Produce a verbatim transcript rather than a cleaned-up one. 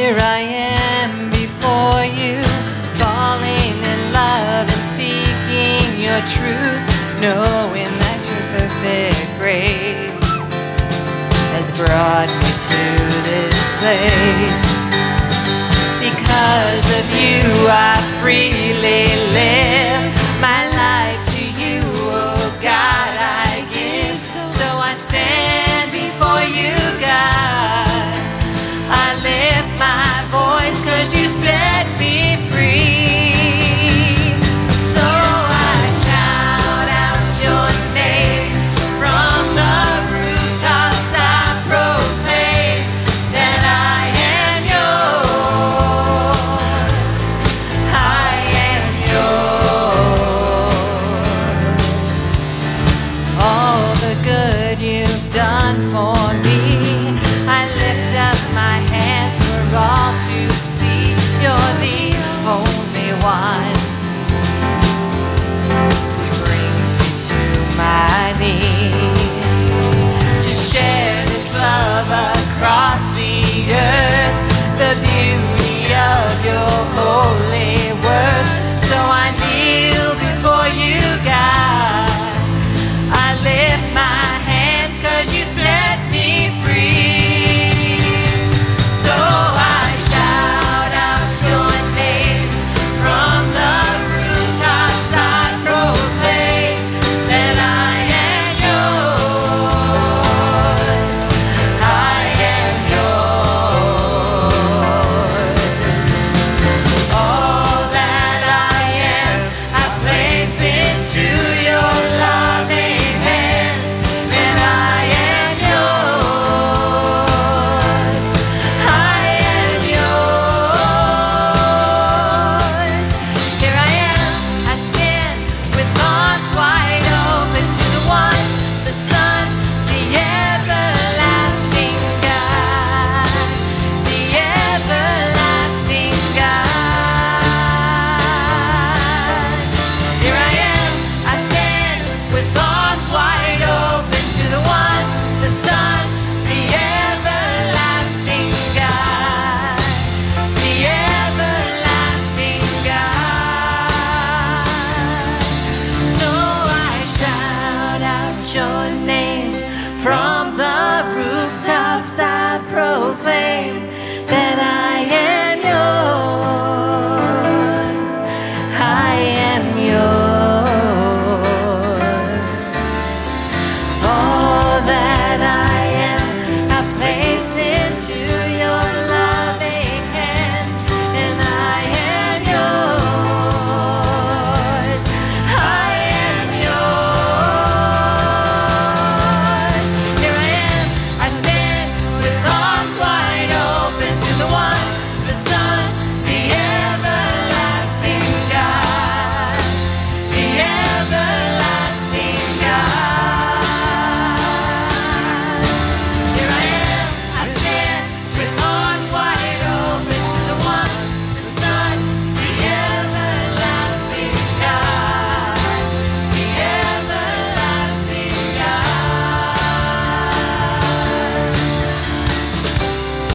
Here I am before you, falling in love and seeking your truth, knowing that your perfect grace has brought me to this place. Because of you I freely live, my life to you, oh God, I give. So I stand before you, God, I lift my voice 'cause you set me free. So I shout out your name from the rooftops, I proclaim that I am yours, I am yours. All the good you've done for me, I lift up my hands for all to see. You're the only one who brings me to my knees, to share this love across the earth, the beauty of your holy word. So I kneel before you, God, I lift my hands 'cause you set me free. So I shout out your name from the rooftops, I proclaim that I am yours, I am yours. All that I am, I place into your loving hands, and I am yours, I am yours. Here I am, I stand with arms wide open to the one, the Son, the everlasting God, the everlasting God. Here I am, I stand with arms wide open to the one, the Son, the everlasting God, the everlasting God. So I shout out your name from the rooftops, I proclaim